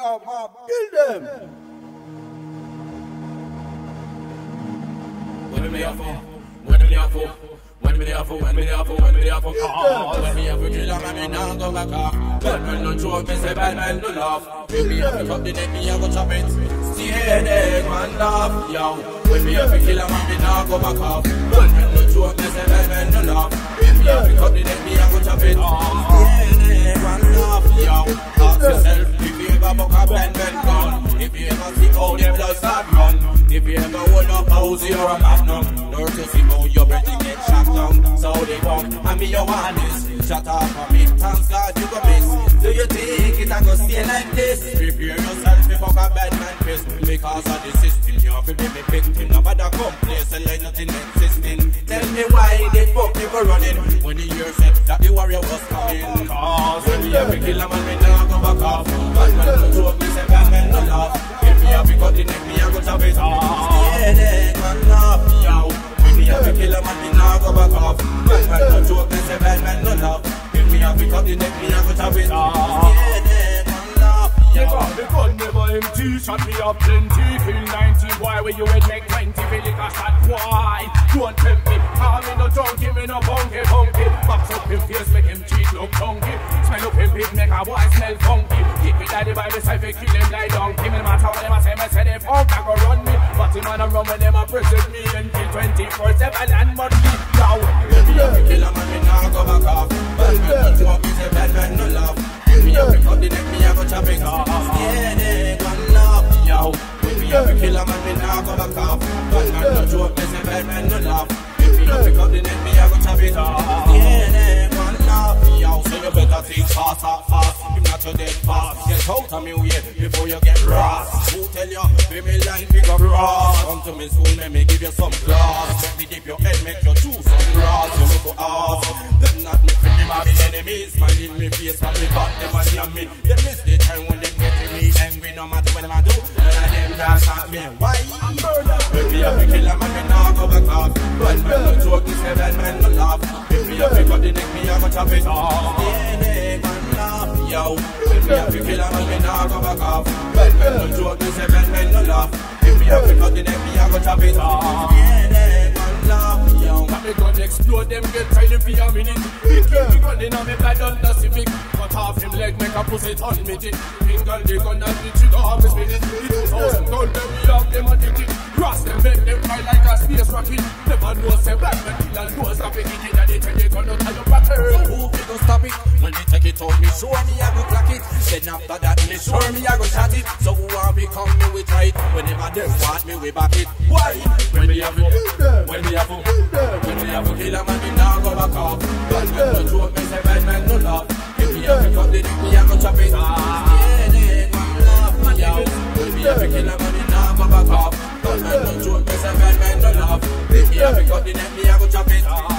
Kill them. When me there for? When me there for? When me there for? When me there for? When me there for? When me have to kill a man, me nah go back off. Bad man no joke, me say bad man no laugh. When me have to cut the neck, me a go chop it. Stay there, man laugh, yo. When me have to kill a man, me nah go back off. Bad man no joke, me say bad man no laugh. When me have to cut the neck, me a go chop it. Stay there, man laugh, yo. Ask yourself if you ever buck a bad man gun. If you ever see how them blood start run. If you ever hold up a Uzi or a Magnum, or to see how your brother get shot down. So they come and be your honest. Shut up for me, thanks God you go miss. Do you think it a go stay like this? Prepare yourself before a bad man piss. Because of the system, you have to be victim. Nobody come place and like nothing existing. Tell me why the fuck you go running when you hear said that the warrior was coming. Cause when we have to kill a man, we not go back off. Bad man no joke, me say bad man no laugh. If me have to cut the neck, me a go chop it off. Stay there, man laugh, yo. When me have to kill a man, me not go back off. Bad man no joke, me say bad man no laugh. If me have to cut the neck, me a go chop it off. Stay there, man laugh, yo. The gun never empty, shot me up plenty. Kill 90, why will you would make 20? Feel like a shot, why? Don't tempt me, call me no junkie, me no bunky. Box up him face, make him cheat look chunky. Smell up him pig, make a boy smell funky. Keep it daddy by the side, we kill him like donkey. Me no matter what them a say, me say they funk, I go run me. But him and a run when them a present me and kill 24/7 and monthly. Now, if me have to kill a man, me nah go back off. Bad man no joke, me say bad man no laugh. If me have to cut the neck, me a go chop it off. Yeah, they gon' laugh, yo. If me have to kill a man, me nah go back off. Bad man no joke, me say bad man no laugh. If me have to cut the neck, me a go chop it off. Yeah, they gon' laugh, yo. So you better think fast. If not you dead fast. Get out of me way before you get lost. Who tell you, be me line, pick up grass. Come to me soon, let me give you some glass. Let me dip your head, make you choose some grass. You make go ask. Them not me friend, them are me enemies. Smile in me face, but me back them and hear me. They miss the time when they get to me angry. No matter what them I do, none of them can stop me. Why? If me have to kill a man, me nah go back off. Bad man no joke, me say bad man no laugh. If me have to cut the neck, me a go chop it off. Yeah, they gon' laugh, yo. If me have to kill a man, me nah go back off. Bad man no joke, me say bad man no laugh. If me have to cut the neck, me a go chop it off. Yeah, they gon' laugh, yo. got me gun explode, them get tired for a minute. Big kill me gun inna me blood under civic. Cut off him leg, make a pussy turn me tick. Finger the gun and the trigger off his minute. The 2,000 gun, them we have them addicted. Cross them, make them fly like a space rocket. Never know say black man kill and know stop it. It and they take the gun out of your pattern. So who fi go stop it? When they take it out, me sure me a go clock it. Then after that, me sure me a go shot it. So who want me come me we try it? Whenever them want me we back it. Why? When me have to kill a man, me nah go back off. Bad man no joke, me say bad man no laugh. If me have to cut the neck, me a go chop it. Yeah, they gon' laugh, man, yo. When me have to kill a man, me nah go back off. Bad man no joke, me say bad man no laugh. If me have to cut the neck, me a go chop it.